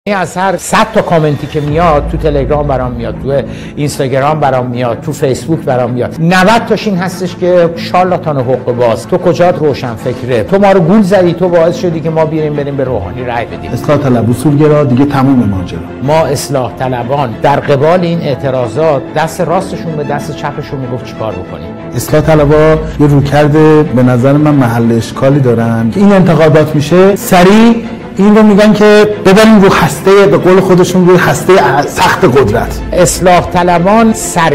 از هر 100 تا کامنتی که میاد تو تلگرام برام میاد، تو اینستاگرام برام میاد، تو فیسبوک برام میاد، 90 تاش این هستش که شارلاتان حقوق باز، تو کجات روشن فکره، تو ما رو گول زدی، تو باعث شدی که ما بریم به روحانی رأی بدیم. اصلاح طلب اصولگرا دیگه تموم ماجرا. ما اصلاح طلبان در قبال این اعتراضات دست راستشون به دست چپشون میگفت چیکار بکنیم. اصلاح طلبا یه رویکرد به نظر من محل اشکالی دارن که این انتقادات میشه سریع این رو میگن که ببریم رو هسته، به قول خودشون روی هسته سخت قدرت. اصلاح طلبان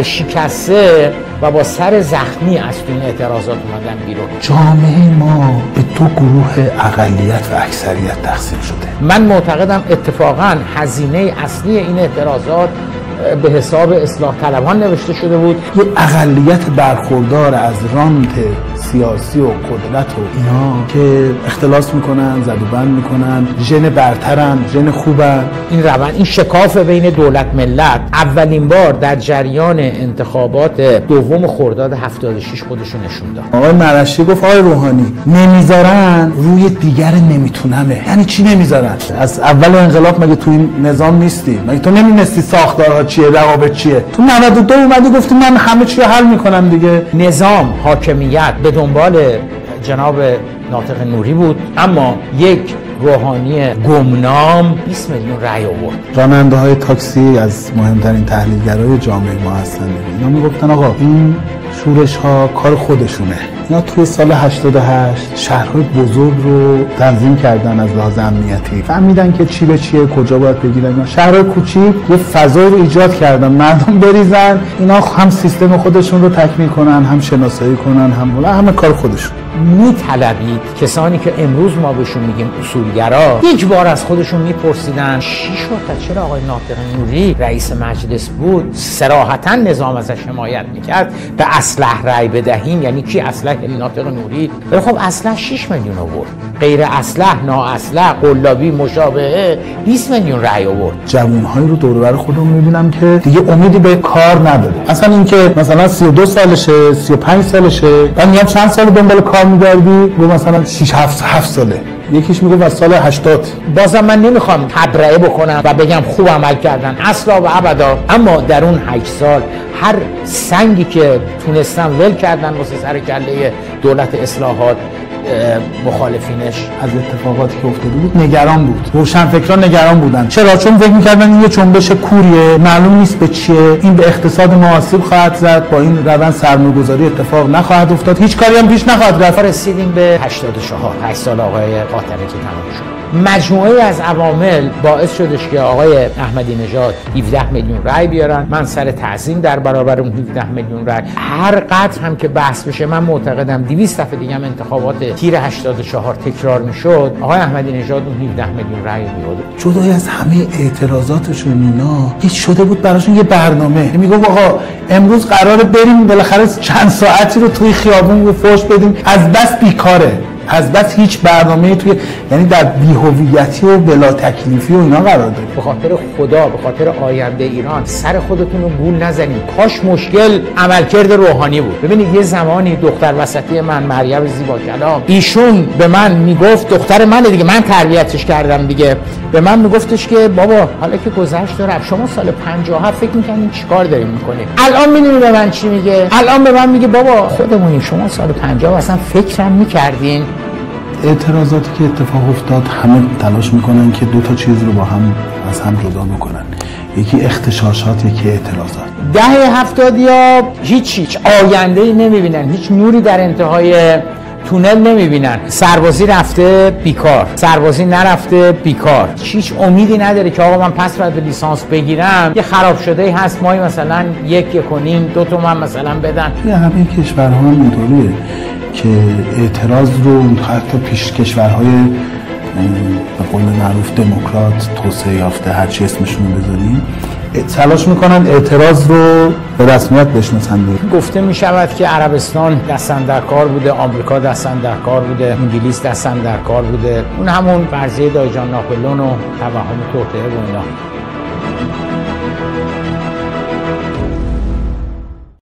سرشکسته و با سر زخمی از این اعتراضات اومدن بیرون. جامعه ما به دو گروه اقلیت و اکثریت تقسیم شده. من معتقدم اتفاقا هزینه اصلی این اعتراضات به حساب اصلاح طلبان نوشته شده بود. یه اقلیت برخوردار از رانت سیاسی و قدرت و اینا که اختلاس میکنن، زد و بند میکنن، ژن برترن، ژن خوبن. این روند، این شکاف بین دولت ملت اولین بار در جریان انتخابات دوم خرداد 76 خودشون نشون داد. آقای مرشی گفت آقای روحانی نمیذارن روی دیگر نمیتونمه. یعنی چی نمیذارن؟ از اول انقلاب مگه تو این نظام نیستی؟ مگه تو نمی‌دونستی ساختارها چیه، روابط چیه؟ تو 92 اومدی گفتی من همه چی رو حل میکنم دیگه. نظام حاکمیت به دنبال جناب ناطق نوری بود، اما یک روحانی گمنام 20 میلیون رأی آورد. راننده های تاکسی از مهمترین تحلیلگرای جامعه ما هستن. اینا میگفتن آقا این شورش ها کار خودشونه. اینا توی سال 88 شهرهای بزرگ رو تنظیم کردن از لحاظ امنیتی. فهمیدن که چی به چیه، کجا باید بگیرن. شهرهای کوچیک یه فضایی رو ایجاد کردن مردم بریزن، اینا هم سیستم خودشون رو تکمیل کنن، هم شناسایی کنن، همه کار خودشون. میطلبید کسانی که امروز ما بهشون میگیم اصولگرا یک بار از خودشون میپرسیدن چی شد چرا آقای ناطق نوری رئیس مجلس بود صراحتا نظام ازش حمایت میکرد به اسلح رأی بدهیم. یعنی کی اسلح؟ یعنی ناطق نوری. ولی خب اسلح 6 میلیون آورد، غیر اسلح، نااسلح، قلابی، مشابهه 20 میلیون رأی آورد. جوان‌هایی رو دور و بر خودمون میبینم که دیگه امیدی به کار نداره. اصلا اینکه مثلا 32 سالشه، 35 سالشه، بعد میگم چند سال دنبال کار می‌گردی؟ گفت مثلا 6 7 ساله. یکیش میگه از سال 80. بازم من نمیخوام تبرئه بکنم و بگم خوب عمل کردن، اصلا و ابدا، اما در اون 8 سال هر سنگی که تونستن ول کردن واسه سر کله دولت اصلاحات مخالفینش. از اتفاقاتی که افتاده بود نگران بود. روشنفکران نگران بودن. چرا؟ چون فکر می‌کردن این یه جنبش کوریه، معلوم نیست به چیه، این به اقتصاد ما آسیب خواهد زد، با این روند سرمایه‌گذاری اتفاق نخواهد افتاد، هیچ کاری هم پیش نخواهد رفت. رسیدیم به 84 8 سال آقای خاتمی که تمام شد. مجموعه از عوامل باعث شدش که آقای احمدی نژاد 17 میلیون رأی بیارن. من سر تعظیم در برابر اون 17 میلیون رأی. هر قدر هم که بحث بشه من معتقدم 200 دفعه دیگه هم انتخابات تیر 84 تکرار میشد، آقای احمدی نژاد اون 17 میلیون رأی می‌آورد. جدای از همه اعتراضاتشون اینا هیچ شده بود براشون یه برنامه. میگم آقا امروز قراره بریم بالاخره چند ساعتی رو توی خیابون رو فوش بدیم، از بس بیکاره، از بس هیچ برنامه‌ای توی، یعنی در بی‌هویتی و بلا تکلیفی و اینا قرار داره. به خاطر خدا، به خاطر آینده ایران سر خودتون رو گول نزنید. کاش مشکل عملکرد روحانی بود. ببینید یه زمانی دختر وسطی من مریم زیبا کلام، ایشون به من میگفت، دختر منه دیگه، من تربیتش کردم دیگه، به من میگفتش که بابا حالا که گذشت داره، شما سال 57 فکر می‌کنین چیکار دارین می‌کنید؟ الان می‌دونی به من چی میگه؟ الان به من میگه بابا خودمونیم، شما سال 50 اصلا فکرم می‌کردین. اعتراضاتی که اتفاق افتاد همه تلاش میکنن که دو تا چیز رو با هم از هم جدا بکنن، یکی اغتشاشات، یکی اعتراضات. دهه 70 هیچ آینده‌ای نمیبینن، هیچ نوری در انتهای تونل نمیبینن. سربازی رفته بیکار، سربازی نرفته بیکار، هیچ امیدی نداره که آقا من پس بعد لیسانس بگیرم یه خراب شده هست مایی مثلا 1.5 2 تومن مثلا بدن. یه همه کشورها هم اینطوریه که اعتراض رو حتی پیش کشورهای به قول معروف دموکرات، توسعه یافته، هر چی اسمشون رو بذاریم، تلاش میکنن اعتراض رو به رسمیت بشناسن. گفته میشود که عربستان دستن در کار بوده، آمریکا دستن در کار بوده، انگلیس دستن در کار بوده. اون همون فرضیه دایجان ناپلئون و توهم توطئه و اینا.